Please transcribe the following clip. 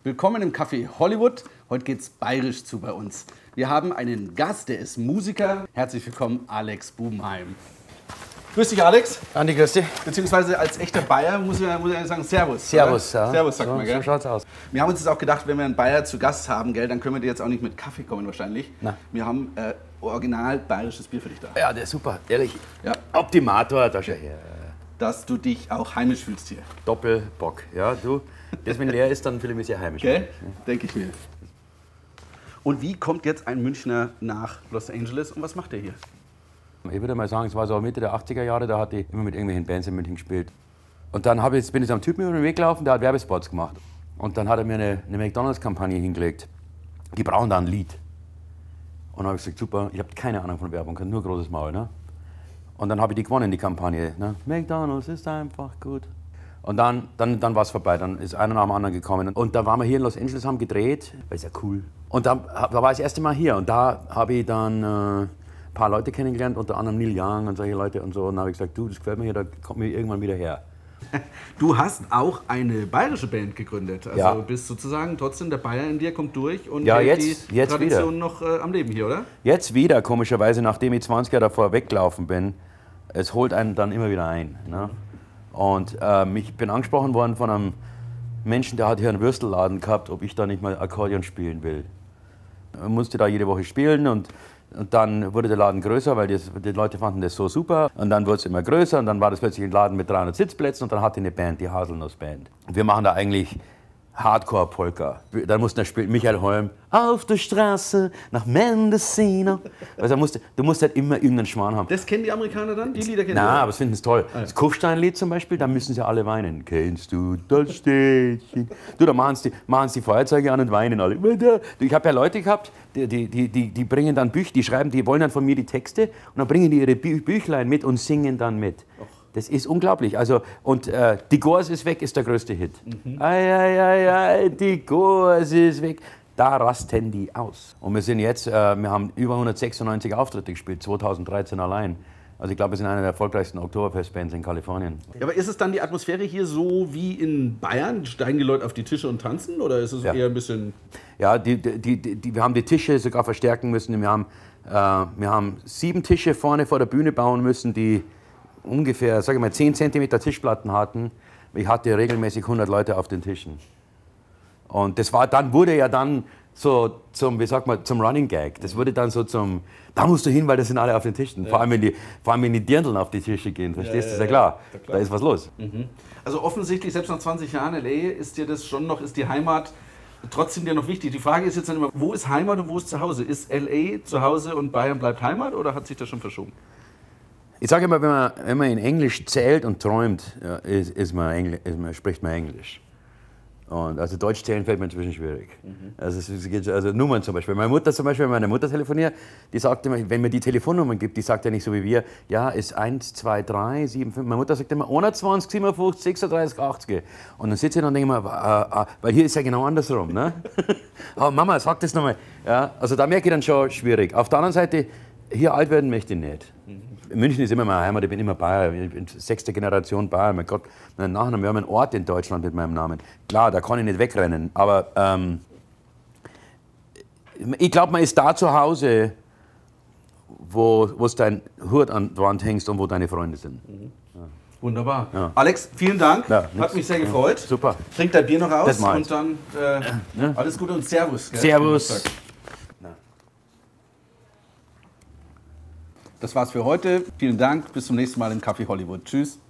Willkommen im Café Hollywood. Heute geht's bayerisch zu bei uns. Wir haben einen Gast, der ist Musiker. Herzlich willkommen, Alex Bubenheim. Grüß dich, Alex. Andi, grüß dich. Beziehungsweise als echter Bayer muss ich sagen Servus. Servus, ja. Servus, sagt man, gell? So schaut's aus. Wir haben uns jetzt auch gedacht, wenn wir einen Bayer zu Gast haben, gell, dann können wir dir jetzt auch nicht mit Kaffee kommen wahrscheinlich. Na. Wir haben original bayerisches Bier für dich da. Ja, der ist super, ehrlich. Ja. Optimator, da schau her. Dass du dich auch heimisch fühlst hier. Doppelbock. Ja, du, das, wenn leer ist, dann fühle ich mich sehr heimisch. Gell? Denke ich mir. Und wie kommt jetzt ein Münchner nach Los Angeles und was macht er hier? Ich würde mal sagen, es war so Mitte der 80er Jahre, da hatte ich immer mit irgendwelchen Bands in München gespielt. Und dann bin ich so einem Typen über den Weg gelaufen, der hat Werbespots gemacht. Und dann hat er mir eine McDonalds-Kampagne hingelegt. Die brauchen da ein Lied. Und dann habe ich gesagt, super, ich habe keine Ahnung von Werbung, nur großes Maul. Ne? Und dann habe ich die gewonnen, die Kampagne. Ne? McDonalds ist einfach gut. Und dann war es vorbei, dann ist einer nach dem anderen gekommen. Und da waren wir hier in Los Angeles, haben gedreht, weil ist ja cool. Und da war ich das erste Mal hier und da habe ich dann ein paar Leute kennengelernt, unter anderem Neil Young und solche Leute und so. Und dann habe ich gesagt, du, das gefällt mir hier, da kommt mir irgendwann wieder her. Du hast auch eine bayerische Band gegründet. Also Ja. bist sozusagen trotzdem der Bayer in dir kommt durch und Ja, hält jetzt die Tradition wieder. noch am Leben hier, oder? Jetzt wieder, komischerweise, nachdem ich 20 Jahre davor weggelaufen bin, es holt einen dann immer wieder ein. Ne? Und ich bin angesprochen worden von einem Menschen, der hat hier einen Würstelladen gehabt, ob ich da nicht mal Akkordeon spielen will. Ich musste da jede Woche spielen und dann wurde der Laden größer, weil die Leute fanden das so super. Und dann wurde es immer größer und dann war das plötzlich ein Laden mit 300 Sitzplätzen und dann hatte ich eine Band, die Haselnuss-Band. Wir machen da eigentlich Hardcore-Polka. Dann musste spielen Michael Holm auf der Straße nach Mendocino. Also du musst halt immer irgendeinen Schmarrn haben. Das kennen die Amerikaner dann? Die Lieder kennen Na, die? aber das finden sie toll. Das Kufstein-Lied zum Beispiel, da müssen sie alle weinen. Kennst du das Städtchen? Du, da machen sie die Feuerzeuge an und weinen alle. Ich habe ja Leute gehabt, die bringen dann Bücher, die wollen dann von mir die Texte und dann bringen die ihre Büchlein mit und singen dann mit. Das ist unglaublich. Also, und Die Gors ist weg ist der größte Hit. Ei, ei, ei, ei, die Gors ist weg. Da rasten die aus. Und wir sind jetzt, wir haben über 196 Auftritte gespielt, 2013 allein. Also ich glaube, wir sind eine der erfolgreichsten Oktoberfestbands in Kalifornien. Ja, aber ist es dann die Atmosphäre hier so wie in Bayern? Steigen die Leute auf die Tische und tanzen? Oder ist es eher ein bisschen... Ja, wir haben die Tische sogar verstärken müssen. Wir haben 7 Tische vorne vor der Bühne bauen müssen, die ungefähr, sage ich mal, 10 cm Tischplatten hatten. Ich hatte regelmäßig 100 Leute auf den Tischen. Und das wurde ja dann so zum Running Gag. Das wurde dann so da musst du hin, weil das sind alle auf den Tischen. Ja. Vor allem, wenn die Dirndln auf die Tische gehen, verstehst du, ist ja klar. Da ist was los. Also offensichtlich, selbst nach 20 Jahren L.A. ist dir das schon noch, ist die Heimat trotzdem dir noch wichtig. Die Frage ist jetzt dann immer, wo ist Heimat und wo ist Zuhause? Ist L.A. zu Hause und Bayern bleibt Heimat oder hat sich das schon verschoben? Ich sage immer, wenn man in Englisch zählt und träumt, spricht man Englisch. Und also Deutsch zählen fällt mir inzwischen schwierig. Also Nummern zum Beispiel. Meine Mutter wenn meine Mutter telefoniert, die sagt immer, wenn mir die Telefonnummern gibt, die sagt ja nicht so wie wir, ja, ist 1, 2, 3, 7, 5. Meine Mutter sagt immer 21, 57, 36, 80. Und dann sitze ich und denke mir, weil hier ist ja genau andersrum. Ne? Aber Mama, sag das nochmal. Ja, also da merke ich dann schon schwierig. Auf der anderen Seite, hier alt werden möchte ich nicht. München ist immer meine Heimat, ich bin immer Bayer, ich bin 6. Generation Bayer. Mein Gott, mein Nachname, wir haben einen Ort in Deutschland mit meinem Namen. Klar, da kann ich nicht wegrennen, aber ich glaube, man ist da zu Hause, wo du dein Hut an der Wand hängst und wo deine Freunde sind. Ja. Wunderbar. Ja. Alex, vielen Dank. Ja, hat mich sehr gefreut. Super. Trink dein Bier noch aus Das mach ich. und dann alles Gute und Servus. Gell? Servus. Das war's für heute. Vielen Dank. Bis zum nächsten Mal im Café Hollywood. Tschüss.